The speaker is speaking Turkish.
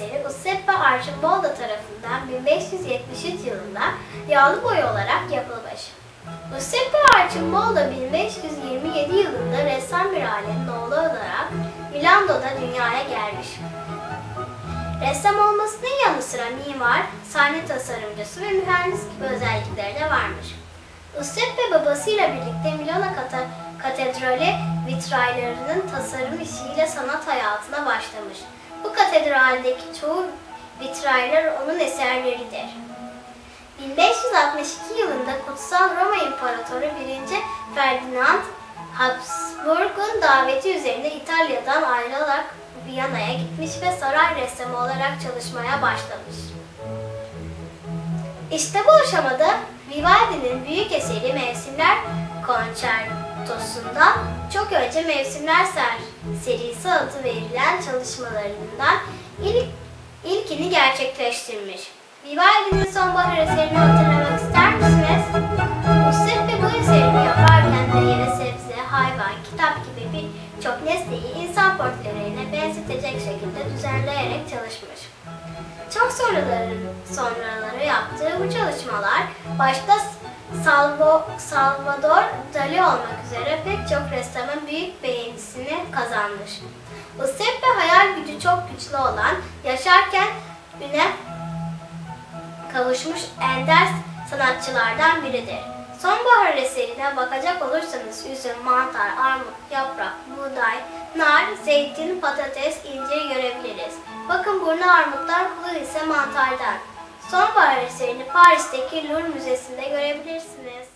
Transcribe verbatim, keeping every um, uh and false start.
eseri Giuseppe Arcimboldo tarafından bin beş yüz yetmiş üç yılında yağlı boya olarak yapılmış. Giuseppe Arcimboldo bin beş yüz yirmi yedi yılında ressam bir ailenin oğlu olarak Milano'da dünyaya gelmiş. Ressam olmasının yanı sıra mimar, sahne tasarımcısı ve mühendis gibi özellikleri de varmış. Giuseppe babasıyla birlikte Milano Katedrali vitraylarının tasarım işiyle sanat hayatına başlamış. Bu katedraldeki çoğu vitraylar onun eserleridir. bin beş yüz altmış iki yılında Kutsal Roma İmparatoru birinci Ferdinand Habsburg'un daveti üzerinde İtalya'dan ayrılarak Viyana'ya gitmiş ve saray ressamı olarak çalışmaya başlamış. İşte bu aşamada Vivaldi'nin büyük eseri Mevsimler Konçertosu'nda çok önce Mevsimler Ser serisi adı verilen çalışmalarından ilk, ilkini gerçekleştirmiş. Vivaldi'nin Sonbahar eserini hatırlamak ister misiniz? Giuseppe bu eserini yaparken meyve, sebze, hayvan, kitap gibi birçok nesneyi insan portrelerine benzetecek şekilde düzenleyerek çalışmış. Çok sonraları, sonraları yaptığı bu çalışmalar başta Salvo, Salvador Dali olmak üzere pek çok ressamın büyük beğenisini kazanmış. Giuseppe hayal gücü çok güçlü olan, yaşarken üne kavuşmuş ender sanatçılardan biridir. Sonbahar eserine bakacak olursanız üzüm, mantar, armut, yaprak, buğday, nar, zeytin, patates, incir görebiliriz. Bakın burnu armuttan, kulağı ise mantardan. Sonbahar eserini Paris'teki Louvre Müzesi'nde görebilirsiniz.